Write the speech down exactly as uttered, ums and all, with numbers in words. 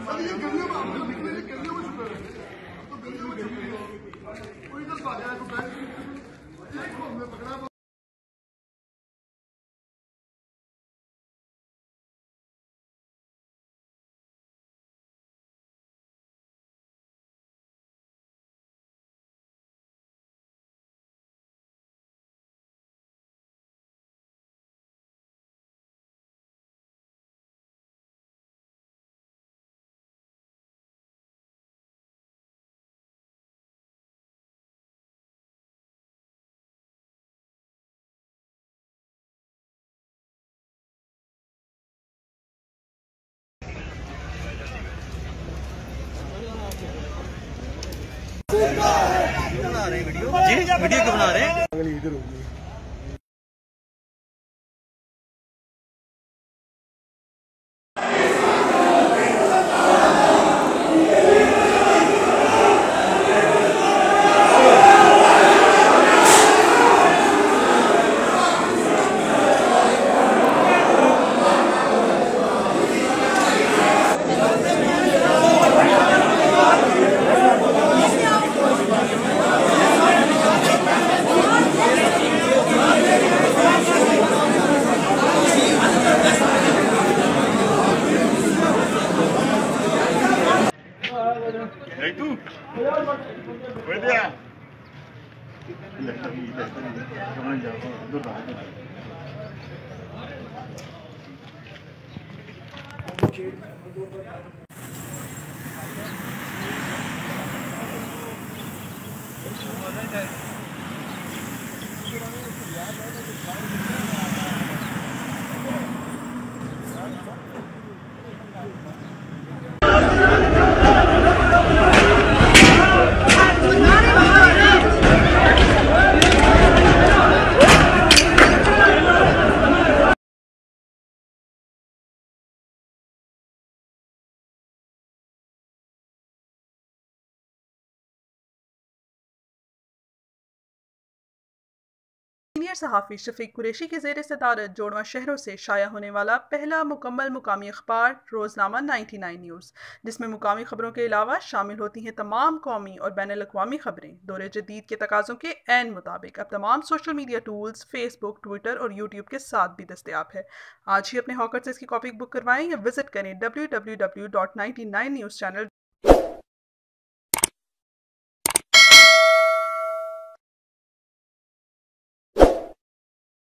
جی video کیوں بنا رہے ہیں؟ ¿Y tú? Buen día. Senior صحافی شفیق قریشی کی زیر صدارت جوڑواں شہروں سے شائع ہونے والا پہلا مکمل مقامی اخبار روزنامہ نائنٹی نائن نیوز، جس میں مقامی خبروں کے علاوہ شامل ہوتی ہیں تمام قومی اور بین الاقوامی خبریں، دور جدید کے تقاضوں کے عین مطابق اب تمام social media tools Facebook, Twitter اور یوٹیوب کے ساتھ بھی دستیاب ہے۔ آج ہی اپنے ہاکر سے اس کی کاپی بک کروائیں یا وزٹ کریں W W W dot ninety nine news channel